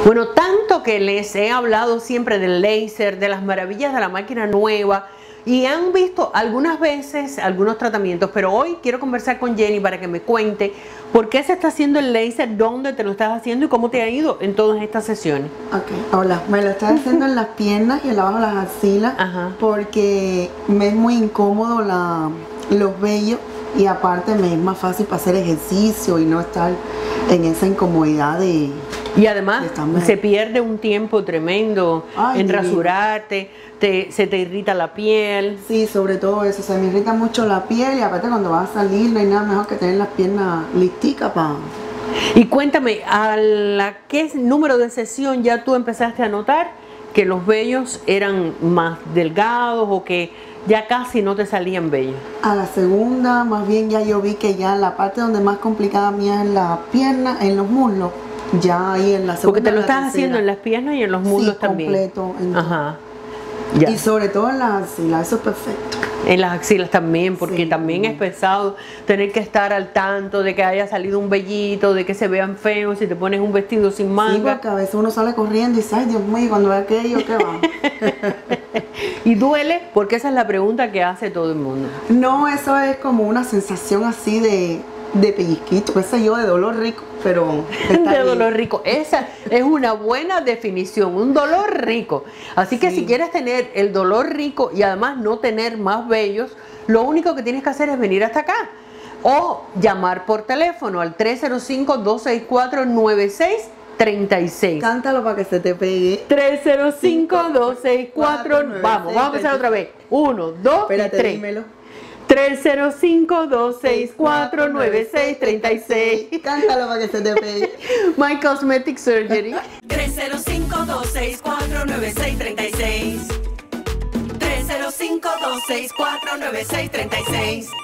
Bueno, tanto que les he hablado siempre del láser, de las maravillas de la máquina nueva, y han visto algunas veces algunos tratamientos, pero hoy quiero conversar con Jenny para que me cuente por qué se está haciendo el láser, dónde te lo estás haciendo y cómo te ha ido en todas estas sesiones. Ok, hola, me lo estoy haciendo en las piernas y abajo de las axilas. Ajá. Porque me es muy incómodo los vellos y aparte me es más fácil para hacer ejercicio y no estar en esa incomodidad de... Y además se pierde un tiempo tremendo en rasurarte, se te irrita la piel. Sí, sobre todo eso, se me irrita mucho la piel y aparte cuando vas a salir no hay nada mejor que tener las piernas listicas para... Y cuéntame, ¿a qué número de sesión ya tú empezaste a notar que los vellos eran más delgados o que ya casi no te salían vellos? A la segunda, más bien ya yo vi que ya la parte donde más complicada mía es en las piernas, en los muslos. Ya ahí en la segunda. Porque te lo estás haciendo en las piernas y en los muslos también. Completo. Ajá. Ya. Y sobre todo en las axilas, eso es perfecto. En las axilas también, porque sí, también es pesado tener que estar al tanto de que haya salido un vellito, de que se vean feos, si te pones un vestido sin manga. Sí, porque a veces uno sale corriendo y dice, ay Dios mío, cuando ve aquello, ¿qué va? ¿Y duele? Porque esa es la pregunta que hace todo el mundo. No, eso es como una sensación así de pellizquito, qué sé yo, de dolor rico, pero está de bien. dolor rico, esa es una buena definición, un dolor rico. Así que si quieres tener el dolor rico y además no tener más vellos, lo único que tienes que hacer es venir hasta acá o llamar por teléfono al 305-264-9636. Cántalo para que se te pegue. 305-264. Vamos a empezar otra vez. 1, 2, 3. Dímelo. 305-264-9636. Cántalo para que se te pegue. My Cosmetic Surgery. 305-264-9636. 305-264-9636.